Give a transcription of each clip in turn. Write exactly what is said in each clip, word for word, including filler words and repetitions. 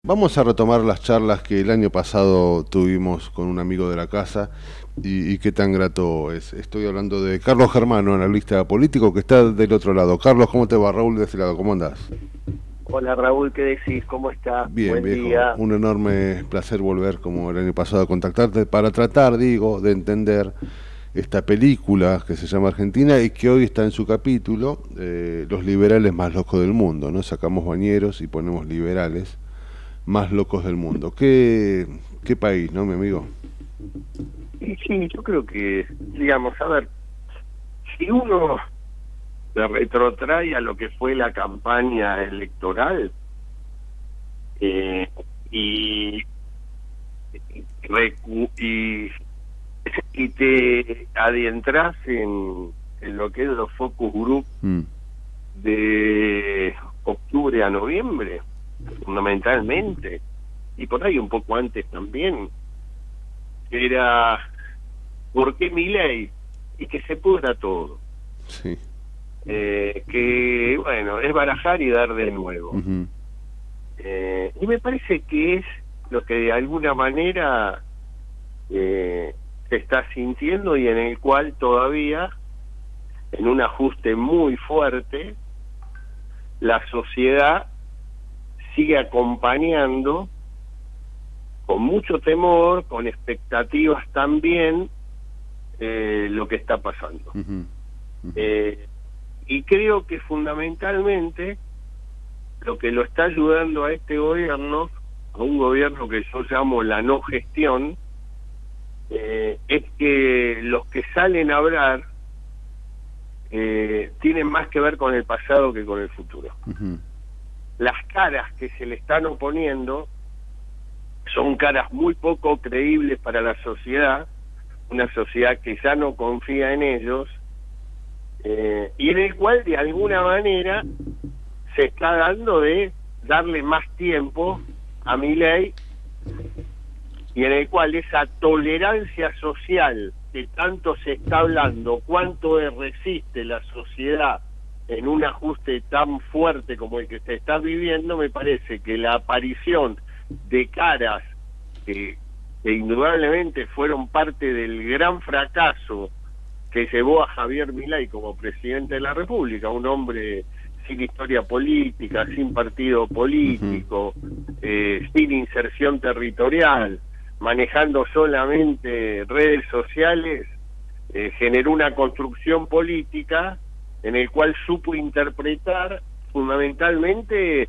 Vamos a retomar las charlas que el año pasado tuvimos con un amigo de la casa y, y qué tan grato es. Estoy hablando de Carlos Germano, analista político que está del otro lado. Carlos, ¿cómo te va? Raúl de este lado, ¿cómo andás? Hola Raúl, ¿qué decís? ¿Cómo estás? Bien, Buen viejo, día. un enorme placer volver como el año pasado a contactarte para tratar, digo, de entender esta película que se llama Argentina y que hoy está en su capítulo, eh, Los liberales más locos del mundo, ¿no? Sacamos bañeros y ponemos liberales más locos del mundo. ¿Qué, qué país, no, mi amigo? Y sí, yo creo que, digamos, a ver, si uno se retrotrae a lo que fue la campaña electoral eh, y, recu- y y te adentras en, en lo que es los focus group Mm, de octubre a noviembre, fundamentalmente, y por ahí un poco antes también, era ¿por qué Milei? Y que se pudra todo. sí. Eh, que, bueno, es barajar y dar de nuevo. Ujú. Eh, y me parece que es lo que de alguna manera eh, se está sintiendo y en el cual todavía, en un ajuste muy fuerte, la sociedad sigue acompañando con mucho temor, con expectativas también, eh, lo que está pasando. Ujú, ujú. Eh, y creo que fundamentalmente lo que lo está ayudando a este gobierno, a un gobierno que yo llamo la no gestión, eh, es que los que salen a hablar eh, tienen más que ver con el pasado que con el futuro. Ujú. Las caras que se le están oponiendo son caras muy poco creíbles para la sociedad, una sociedad que ya no confía en ellos, eh, y en el cual de alguna manera se está dando de darle más tiempo a Milei, y en el cual esa tolerancia social que tanto se está hablando, cuánto resiste la sociedad en un ajuste tan fuerte como el que se está viviendo, me parece que la aparición de caras que, que indudablemente fueron parte del gran fracaso que llevó a Javier Milei como presidente de la República, un hombre sin historia política, sin partido político, uh-huh. eh, sin inserción territorial, manejando solamente redes sociales, eh, generó una construcción política en el cual supo interpretar fundamentalmente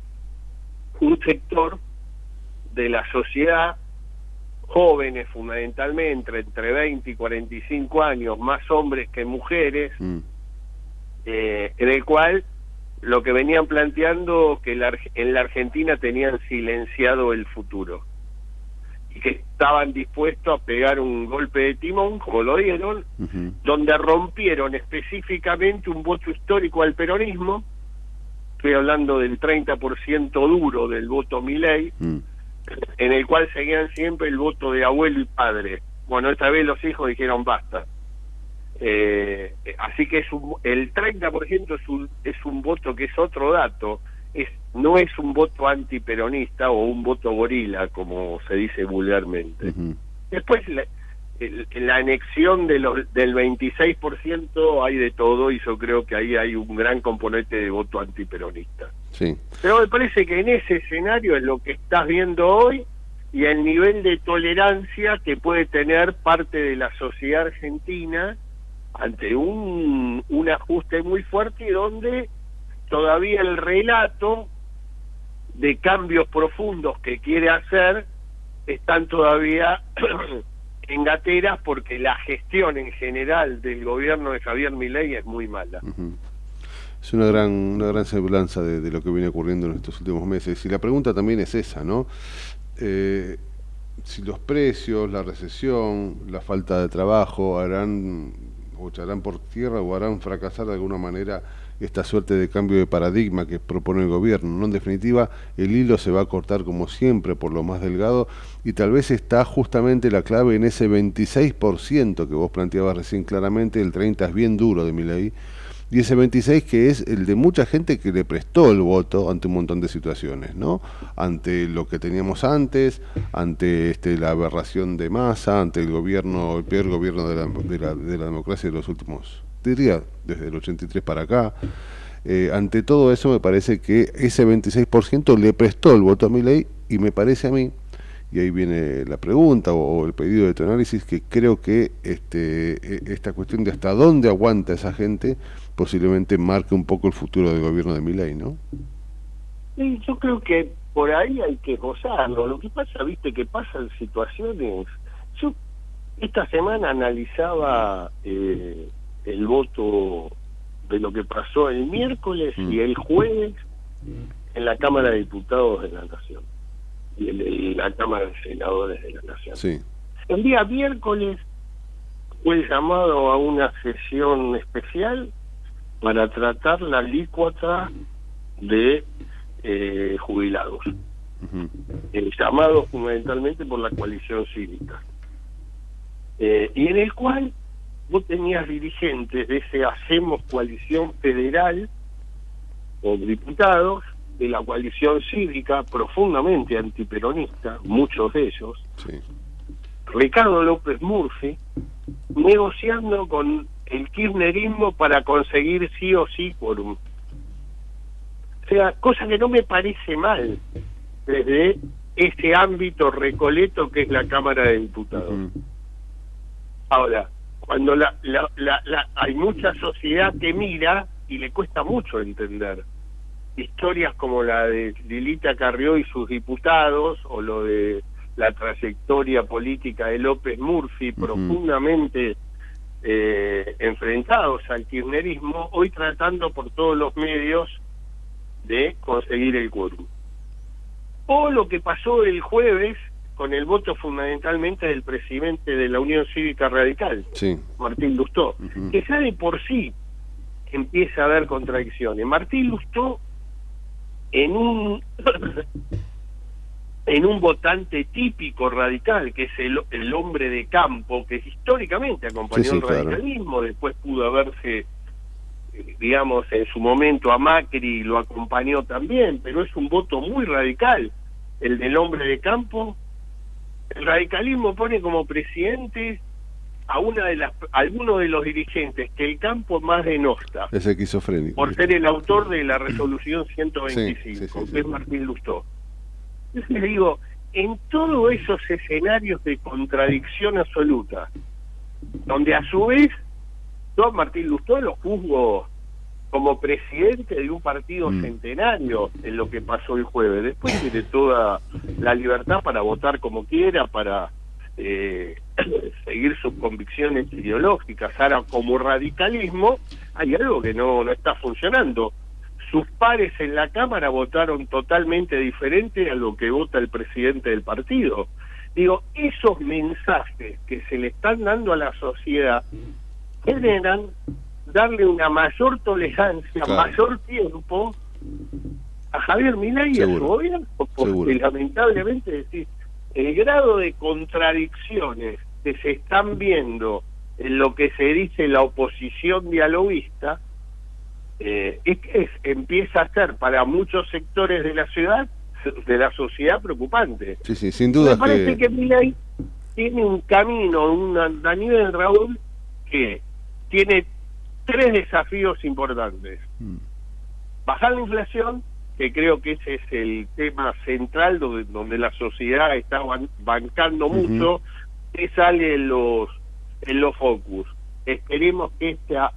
un sector de la sociedad, jóvenes fundamentalmente, entre veinte y cuarenta y cinco años, más hombres que mujeres, mm. eh, en el cual lo que venían planteando que la, en la Argentina tenían silenciado el futuro y que estaban dispuestos a pegar un golpe de timón, como lo dieron, uh-huh. donde rompieron específicamente un voto histórico al peronismo. Estoy hablando del treinta por ciento duro del voto Milei, uh-huh. en el cual seguían siempre el voto de abuelo y padre. Bueno, esta vez los hijos dijeron basta. Eh, así que es un, el treinta por ciento es un, es un voto que es otro dato, es no es un voto antiperonista o un voto gorila, como se dice vulgarmente. Uh-huh. Después, la, el, la anexión de los, del veintiséis por ciento hay de todo, y yo creo que ahí hay un gran componente de voto antiperonista. Sí. Pero me parece que en ese escenario es lo que estás viendo hoy, y el nivel de tolerancia que puede tener parte de la sociedad argentina ante un, un ajuste muy fuerte, y donde todavía el relato de cambios profundos que quiere hacer están todavía en gateras, porque la gestión en general del gobierno de Javier Milei es muy mala. Uh-huh. Es una gran una gran semblanza de, de lo que viene ocurriendo en estos últimos meses, y la pregunta también es esa, ¿no? Eh, si los precios, la recesión, la falta de trabajo harán o echarán por tierra o harán fracasar de alguna manera esta suerte de cambio de paradigma que propone el gobierno, ¿no? En definitiva, el hilo se va a cortar como siempre por lo más delgado, y tal vez está justamente la clave en ese veintiséis por ciento que vos planteabas recién claramente. El treinta por ciento es bien duro de Milei, y ese veintiséis que es el de mucha gente que le prestó el voto ante un montón de situaciones, ¿no? Ante lo que teníamos antes, ante este, la aberración de Massa, ante el gobierno, el peor gobierno de la, de la, de la democracia de los últimos, diría, desde el ochenta y tres para acá. Eh, ante todo eso me parece que ese veintiséis por ciento le prestó el voto a Milei, y me parece a mí, y ahí viene la pregunta o, o el pedido de tu análisis, que creo que este, esta cuestión de hasta dónde aguanta esa gente posiblemente marque un poco el futuro del gobierno de Milei, ¿no? Sí, yo creo que por ahí hay que gozarlo. Lo que pasa, viste, que pasan situaciones. Yo esta semana analizaba eh, el voto de lo que pasó el miércoles mm. y el jueves en la Cámara de Diputados de la Nación y en la Cámara de Senadores de la Nación. Sí. El día miércoles fue llamado a una sesión especial para tratar la alícuota de eh, jubilados, uh-huh. eh, llamado fundamentalmente por la coalición cívica, eh, y en el cual vos tenías dirigentes de ese Hacemos Coalición Federal o diputados de la coalición cívica profundamente antiperonista, muchos de ellos, sí. Ricardo López Murphy, negociando con el kirchnerismo para conseguir sí o sí quórum. O sea, cosa que no me parece mal desde ese ámbito recoleto que es la Cámara de Diputados. Uh-huh. Ahora, cuando la, la, la, la, hay mucha sociedad que mira y le cuesta mucho entender historias como la de Lilita Carrió y sus diputados, o lo de la trayectoria política de López Murphy, uh-huh. profundamente eh, enfrentados al kirchnerismo, hoy tratando por todos los medios de conseguir el quórum. O lo que pasó el jueves con el voto fundamentalmente del presidente de la Unión Cívica Radical, sí. Martín Lustó, uh-huh. que ya de por sí empieza a haber contradicciones. Martín Lustó, en un en un votante típico radical, que es el, el hombre de campo, que históricamente acompañó sí, sí, el radicalismo, claro. Después pudo haberse, digamos, en su momento a Macri lo acompañó también, pero es un voto muy radical, el del hombre de campo. El radicalismo pone como presidente a una de las algunos de los dirigentes que el campo más denosta, es esquizofrénico, por ser el autor de la resolución ciento veinticinco, sí, sí, sí, que sí. es Martín Lustó. Entonces digo, en todos esos escenarios de contradicción absoluta, donde a su vez yo a Martín Lustó lo juzgo como presidente de un partido mm. centenario en lo que pasó el jueves, después tiene toda la libertad para votar como quiera, para eh, seguir sus convicciones ideológicas. Ahora, como radicalismo hay algo que no, no está funcionando. Sus pares en la Cámara votaron totalmente diferente a lo que vota el presidente del partido. Digo, esos mensajes que se le están dando a la sociedad generan darle una mayor tolerancia, claro. mayor tiempo a Javier Milei y a su gobierno, porque Seguro. lamentablemente decir, el grado de contradicciones que se están viendo en lo que se dice la oposición dialoguista, eh, es que es, empieza a ser para muchos sectores de la ciudad, de la sociedad, preocupante. Sí, sí, sin duda. Me parece que, que Milei tiene un camino, una, Daniel Raúl, que tiene tres desafíos importantes. Mm. Bajar la inflación, que creo que ese es el tema central donde, donde la sociedad está ban bancando uh-huh. mucho, que sale en los, en los focus. Esperemos que este, a,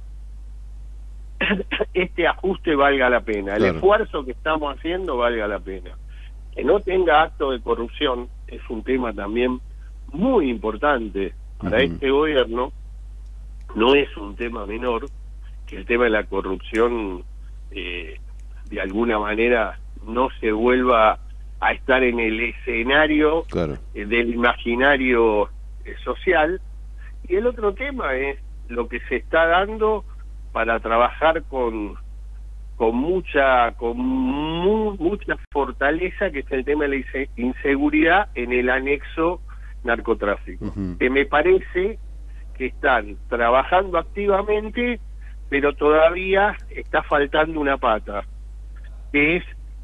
este ajuste valga la pena, claro. el esfuerzo que estamos haciendo valga la pena. Que no tenga acto de corrupción es un tema también muy importante para uh-huh. este gobierno. No es un tema menor, que el tema de la corrupción eh, de alguna manera no se vuelva a estar en el escenario claro. eh, del imaginario eh, social. Y el otro tema es lo que se está dando para trabajar con con mucha con mu mucha fortaleza, que es el tema de la inseguridad en el anexo narcotráfico, uh-huh. que me parece que están trabajando activamente pero todavía está faltando una pata, que es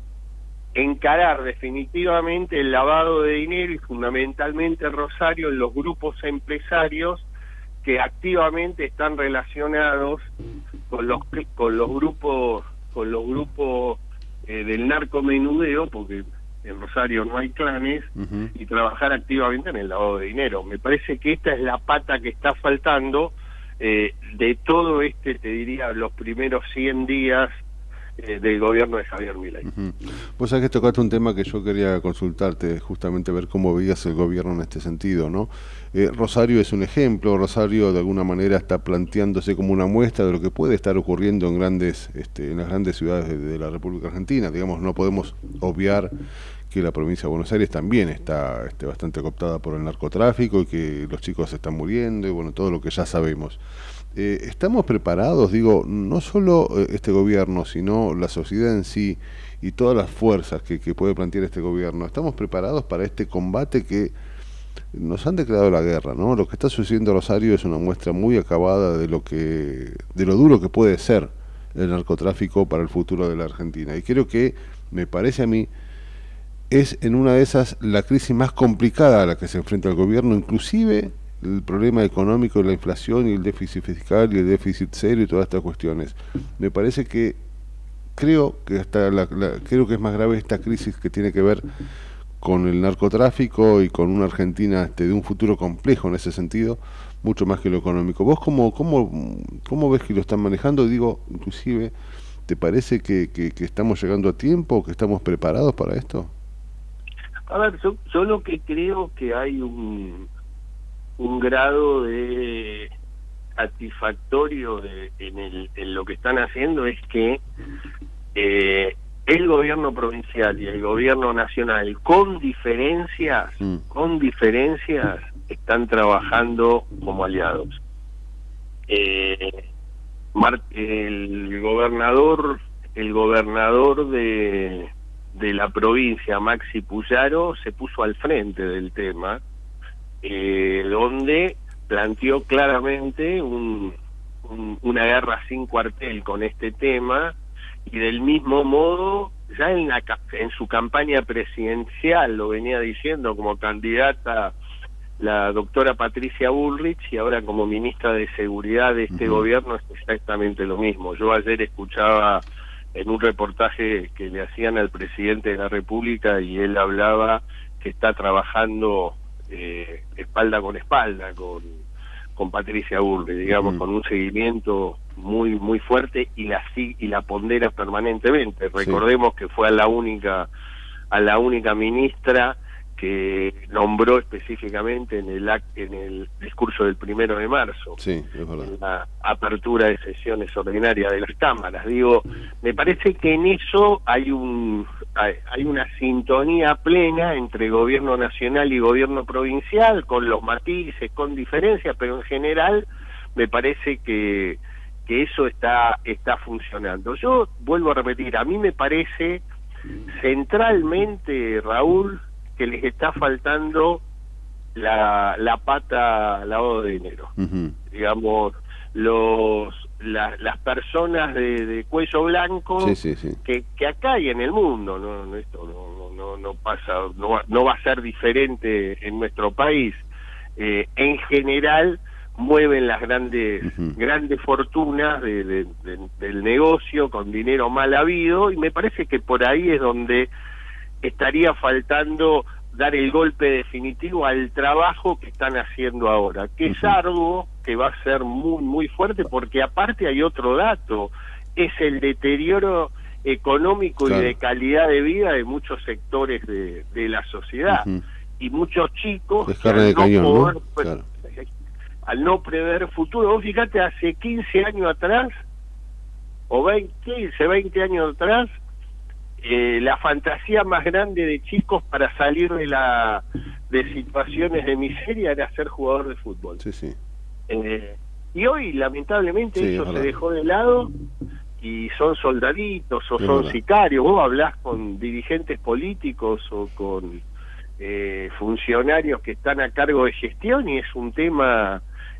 encarar definitivamente el lavado de dinero y fundamentalmente Rosario en los grupos empresarios que activamente están relacionados con los con los grupos con los grupos eh, del narcomenudeo, porque en Rosario no hay clanes, uh-huh. y trabajar activamente en el lavado de dinero. Me parece que esta es la pata que está faltando eh, de todo este, te diría, los primeros cien días eh, del gobierno de Javier Milei. Uh-huh. Vos sabés que tocaste un tema que yo quería consultarte, justamente ver cómo veías el gobierno en este sentido, ¿no? Eh, Rosario es un ejemplo. Rosario de alguna manera está planteándose como una muestra de lo que puede estar ocurriendo en grandes, este, en las grandes ciudades de, de la República Argentina. Digamos, no podemos obviar que la provincia de Buenos Aires también está este, bastante cooptada por el narcotráfico y que los chicos se están muriendo y bueno, todo lo que ya sabemos. Eh, ¿Estamos preparados, digo, no solo este gobierno, sino la sociedad en sí y todas las fuerzas que, que puede plantear este gobierno? ¿Estamos preparados para este combate que nos han declarado la guerra, ¿no? Lo que está sucediendo en Rosario es una muestra muy acabada de lo que, de lo duro que puede ser el narcotráfico para el futuro de la Argentina. Y creo que, me parece a mí, es en una de esas la crisis más complicada a la que se enfrenta el gobierno, inclusive el problema económico, la inflación y el déficit fiscal y el déficit cero y todas estas cuestiones. Me parece que creo que hasta la, la, creo que es más grave esta crisis que tiene que ver con el narcotráfico y con una Argentina este, de un futuro complejo en ese sentido, mucho más que lo económico. ¿Vos cómo, cómo, cómo ves que lo están manejando? Digo, inclusive, ¿te parece que, que, que estamos llegando a tiempo, que estamos preparados para esto? A ver, yo, yo lo que creo que hay un, un grado de satisfactorio de, en, el, en lo que están haciendo es que eh, el gobierno provincial y el gobierno nacional, con diferencias, mm. con diferencias, están trabajando como aliados. Eh, Mar el gobernador, el gobernador de de la provincia, Maxi Puyaro, se puso al frente del tema, eh, donde planteó claramente un, un, una guerra sin cuartel con este tema, y del mismo modo, ya en, la, en su campaña presidencial lo venía diciendo como candidata la doctora Patricia Bullrich, y ahora como ministra de Seguridad de este uh-huh. gobierno es exactamente lo mismo. Yo ayer escuchaba en un reportaje que le hacían al presidente de la República y él hablaba que está trabajando eh, espalda con espalda con, con Patricia Bullrich, digamos, uh-huh. con un seguimiento muy muy fuerte y la y la pondera permanentemente. Recordemos sí. que fue a la única a la única ministra que nombró específicamente en el en el discurso del primero de marzo, sí, es verdad. En la apertura de sesiones ordinarias de las cámaras. Digo, me parece que en eso hay un hay, hay una sintonía plena entre gobierno nacional y gobierno provincial, con los matices, con diferencias, pero en general me parece que que eso está está funcionando. Yo vuelvo a repetir, a mí me parece centralmente, Raúl, que les está faltando la, la pata lavado de dinero. Uh-huh. Digamos, los la, las personas de, de cuello blanco, sí, sí, sí. Que, que acá y en el mundo, no, no esto no, no, no pasa, no va, no va a ser diferente en nuestro país. Eh, en general mueven las grandes uh-huh. grandes fortunas de, de, de, del negocio con dinero mal habido, y me parece que por ahí es donde estaría faltando dar el golpe definitivo al trabajo que están haciendo ahora, que uh-huh. es arduo, que va a ser muy muy fuerte, porque aparte hay otro dato, es el deterioro económico claro. y de calidad de vida de muchos sectores de, de la sociedad, uh-huh. y muchos chicos que al, de no cañón, poder, ¿no? pues, claro. al no prever futuro. Vos fíjate, hace quince años atrás, o veinte, quince, veinte años atrás, Eh, la fantasía más grande de chicos para salir de la de situaciones de miseria era ser jugador de fútbol. Sí, sí. Eh, y hoy, lamentablemente, sí, eso se dejó de lado y son soldaditos o es son verdad. sicarios. Vos hablás con dirigentes políticos o con eh, funcionarios que están a cargo de gestión y es un tema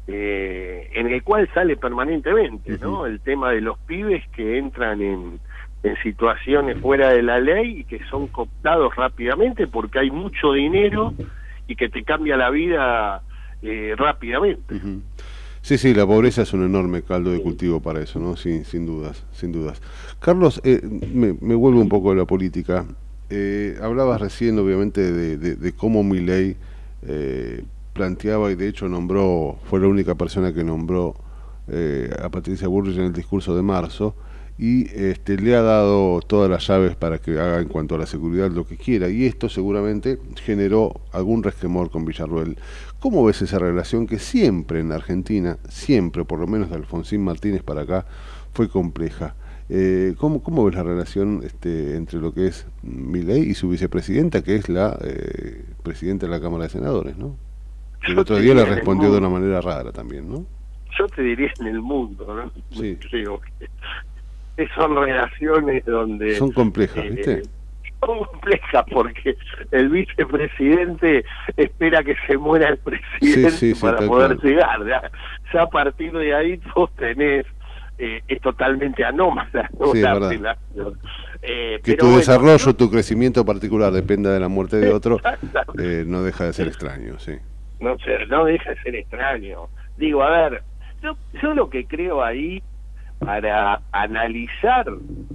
eh, en el cual sale permanentemente, ¿no? Uh-huh. El tema de los pibes que entran en, en situaciones fuera de la ley y que son cooptados rápidamente porque hay mucho dinero y que te cambia la vida eh, rápidamente. Uh-huh. Sí, sí, la pobreza es un enorme caldo de cultivo para eso, ¿no? Sin, sin dudas, sin dudas. Carlos, eh, me, me vuelvo un poco de la política. Eh, hablabas recién, obviamente, de, de, de cómo Milei eh, planteaba y de hecho nombró, fue la única persona que nombró eh, a Patricia Bullrich en el discurso de marzo, y este, le ha dado todas las llaves para que haga en cuanto a la seguridad lo que quiera, y esto seguramente generó algún resquemor con Villarruel. ¿Cómo ves esa relación que siempre en Argentina, siempre, por lo menos de Alfonsín Martínez para acá, fue compleja? Eh, ¿cómo, ¿Cómo ves la relación este, entre lo que es Milei y su vicepresidenta, que es la eh, presidenta de la Cámara de Senadores, ¿no? El otro día le respondió de una manera rara también, ¿no? Yo te diría en el mundo, ¿no? Sí. Creo que son relaciones donde... Son complejas, eh, ¿viste? Son complejas porque el vicepresidente espera que se muera el presidente sí, sí, para sí, poder claro. llegar. Ya, ya a partir de ahí vos tenés... Eh, es totalmente anómala, ¿no? Sí, La relación. Eh, que pero tu bueno, desarrollo, yo... tu crecimiento particular dependa de la muerte de otro, eh, no deja de ser extraño, sí. No sé, no deja de ser extraño. Digo, a ver, yo, yo lo que creo ahí, para analizar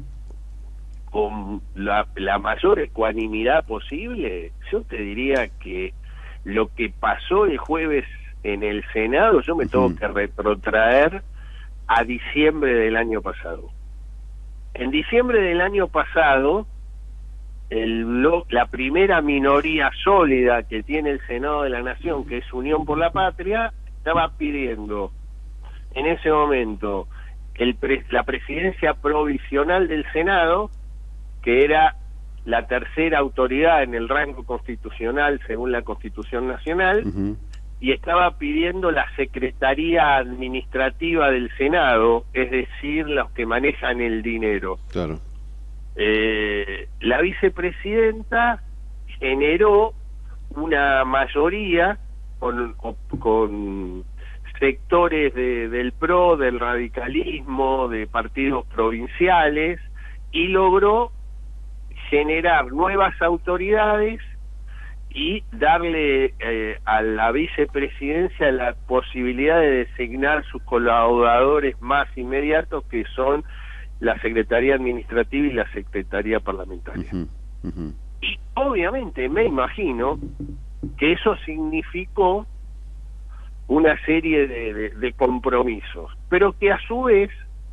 con la, la mayor ecuanimidad posible, yo te diría que lo que pasó el jueves en el Senado, yo me uh-huh. tengo que retrotraer a diciembre del año pasado. En diciembre del año pasado, el blo- la primera minoría sólida que tiene el Senado de la Nación, que es Unión por la Patria, estaba pidiendo en ese momento el pre- la presidencia provisional del Senado, que era la tercera autoridad en el rango constitucional según la Constitución Nacional, uh-huh. y estaba pidiendo la Secretaría Administrativa del Senado, es decir, los que manejan el dinero. Claro. Eh, la vicepresidenta generó una mayoría con, con sectores de, del P R O, del radicalismo, de partidos provinciales, y logró generar nuevas autoridades y darle eh, a la vicepresidencia la posibilidad de designar sus colaboradores más inmediatos, que son la Secretaría Administrativa y la Secretaría Parlamentaria. Uh-huh, uh-huh. Y obviamente me imagino que eso significó una serie de, de, de compromisos, pero que a su vez,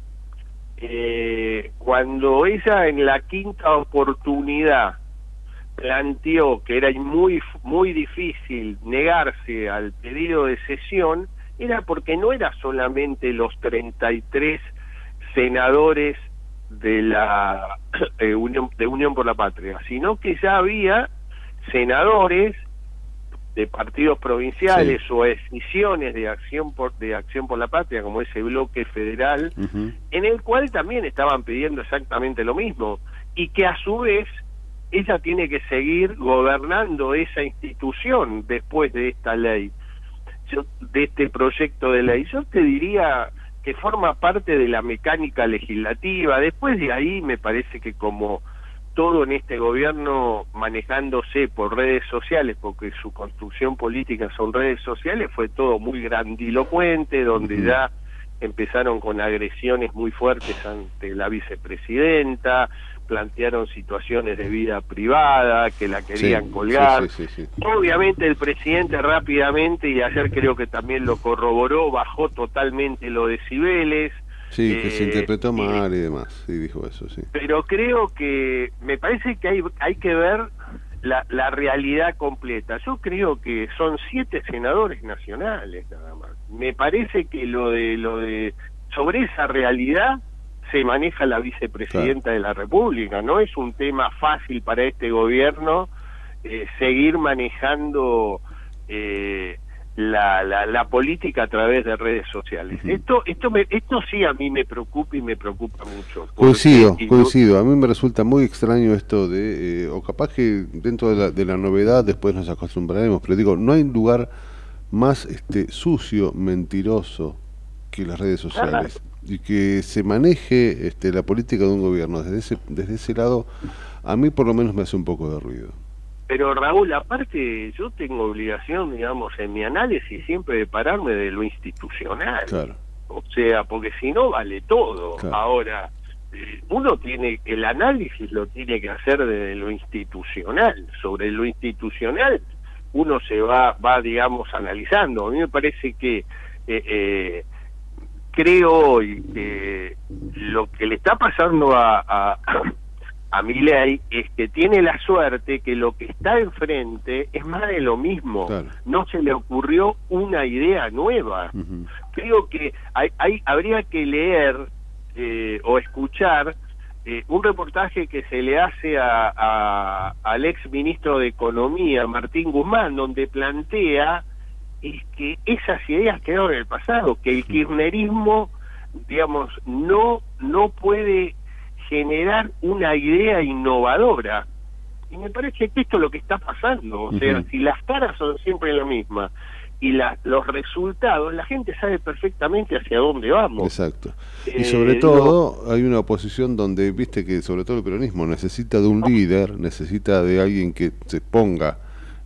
eh, cuando ella en la quinta oportunidad planteó que era muy muy difícil negarse al pedido de sesión, era porque no era solamente los treinta y tres senadores de la eh, Unión de Unión por la Patria, sino que ya había senadores de partidos provinciales, sí, o escisiones de acción por de Acción por la Patria, como ese bloque federal, uh-huh. en el cual también estaban pidiendo exactamente lo mismo, y que a su vez ella tiene que seguir gobernando esa institución después de esta ley, yo, de este proyecto de ley. Yo te diría que forma parte de la mecánica legislativa. Después de ahí me parece que, como todo en este gobierno manejándose por redes sociales, porque su construcción política son redes sociales, fue todo muy grandilocuente, donde uh-huh. ya empezaron con agresiones muy fuertes ante la vicepresidenta, plantearon situaciones de vida privada, que la querían sí, colgar. Sí, sí, sí, sí. Obviamente el presidente rápidamente, y ayer creo que también lo corroboró, bajó totalmente los decibeles. Sí, que eh, se interpretó mal y, y demás, sí, dijo eso, sí. Pero creo que, me parece que hay, hay que ver la, la realidad completa. Yo creo que son siete senadores nacionales nada más. Me parece que lo de, lo de, sobre esa realidad se maneja la vicepresidenta, claro, de la República. No es un tema fácil para este gobierno eh, seguir manejando eh, la, la, la política a través de redes sociales. Uh-huh. Esto esto me, esto sí a mí me preocupa y me preocupa mucho. Coincido, coincido. A mí me resulta muy extraño esto de, eh, o capaz que dentro de la, de la novedad después nos acostumbraremos, pero digo, no hay lugar más este sucio, mentiroso que las redes sociales, y que se maneje este, la política de un gobierno desde ese, desde ese lado, a mí por lo menos me hace un poco de ruido. Pero Raúl, aparte yo tengo obligación, digamos, en mi análisis siempre de pararme de lo institucional. Claro. O sea, porque si no vale todo. Claro. Ahora, eh, uno tiene, el análisis lo tiene que hacer desde lo institucional. Sobre lo institucional uno se va, va digamos, analizando. A mí me parece que, eh, eh, creo hoy que lo que le está pasando a... a a Milei es que tiene la suerte que lo que está enfrente es más de lo mismo. Claro. No se le ocurrió una idea nueva. Uh-huh. Creo que hay, hay, habría que leer eh, o escuchar eh, un reportaje que se le hace a, a, al ex ministro de Economía, Martín Guzmán, donde plantea es que esas ideas quedaron en el pasado, que el kirchnerismo, digamos, no, no puede generar una idea innovadora. Y me parece que esto es lo que está pasando. O sea, uh-huh. si las caras son siempre la misma y la, los resultados, la gente sabe perfectamente hacia dónde vamos. Exacto. Y eh, sobre todo no, hay una oposición donde, viste que sobre todo el peronismo necesita de un líder, necesita de alguien que se ponga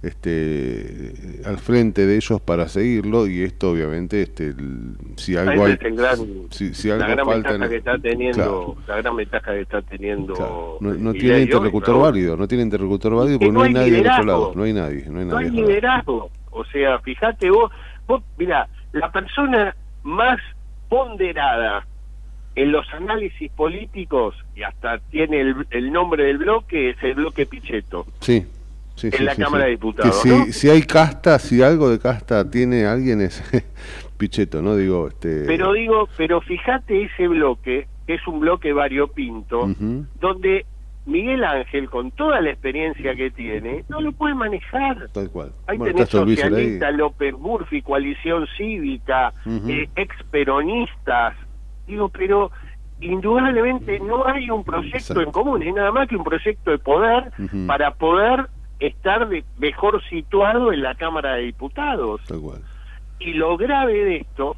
este al frente de ellos para seguirlo, y esto obviamente este el, si algo hay, el gran, si, si algo la gran falta ventaja en, que está teniendo, claro. la gran ventaja que está teniendo claro. no, no tiene interlocutor hoy, válido, no tiene interlocutor válido porque no hay, no hay nadie del otro lado, no hay nadie, no hay nadie. No hay liderazgo, o sea, fíjate vos, vos mira, la persona más ponderada en los análisis políticos, y hasta tiene el, el nombre del bloque, es el bloque Pichetto. Sí. Sí, en sí, la sí, Cámara sí. de Diputados, que ¿no? si, si hay casta, si algo de casta tiene alguien es Pichetto, ¿no? Digo, este... Pero digo, pero fíjate ese bloque, que es un bloque variopinto, uh-huh. donde Miguel Ángel, con toda la experiencia que tiene, no lo puede manejar. Tal cual. Ahí bueno, tenés socialista, López Murphy, Coalición Cívica, uh-huh. eh, ex-peronistas. Digo, pero indudablemente no hay un proyecto Exacto. en común, es nada más que un proyecto de poder uh-huh. para poder estar de, mejor situado en la Cámara de Diputados. Tal cual. Y lo grave de esto,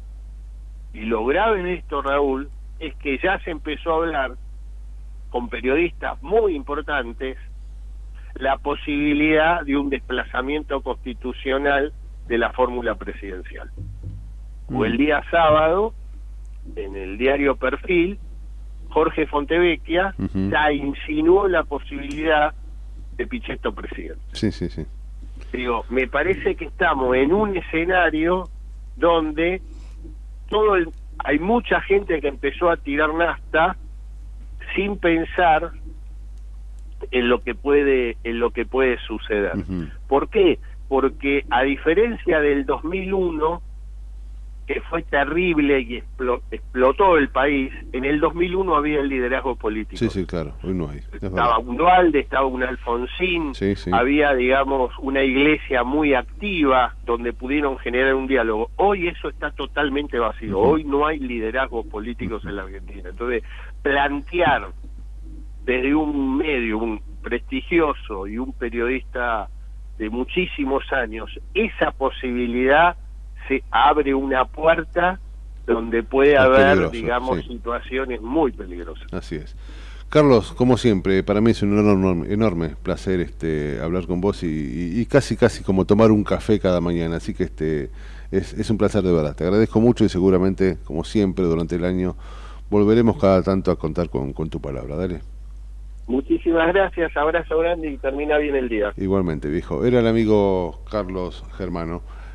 y lo grave de esto, Raúl, es que ya se empezó a hablar con periodistas muy importantes la posibilidad de un desplazamiento constitucional de la fórmula presidencial. Mm. O el día sábado, en el diario Perfil, Jorge Fontevecchia uh-huh. ya insinuó la posibilidad de Pichetto presidente. Sí, sí, sí. Digo, me parece que estamos en un escenario donde todo el, hay mucha gente que empezó a tirar nafta sin pensar en lo que puede en lo que puede suceder. Uh-huh. ¿Por qué? Porque a diferencia del dos mil uno, que fue terrible y explotó el país, en el dos mil uno había el liderazgo político. Sí, sí, claro, hoy no hay. Estaba un Duhalde, estaba un Alfonsín, sí, sí. había, digamos, una iglesia muy activa donde pudieron generar un diálogo. Hoy eso está totalmente vacío, uh-huh. hoy no hay liderazgos políticos uh-huh. en la Argentina. Entonces, plantear desde un medio, un prestigioso y un periodista de muchísimos años, esa posibilidad se abre una puerta donde puede es haber, digamos, sí. situaciones muy peligrosas. Así es. Carlos, como siempre, para mí es un enorme, enorme placer este hablar con vos y, y, y casi casi como tomar un café cada mañana, así que este es, es un placer de verdad. Te agradezco mucho y seguramente, como siempre, durante el año volveremos cada tanto a contar con, con tu palabra. Dale. Muchísimas gracias, abrazo grande y termina bien el día. Igualmente, viejo. Era el amigo Carlos Germano.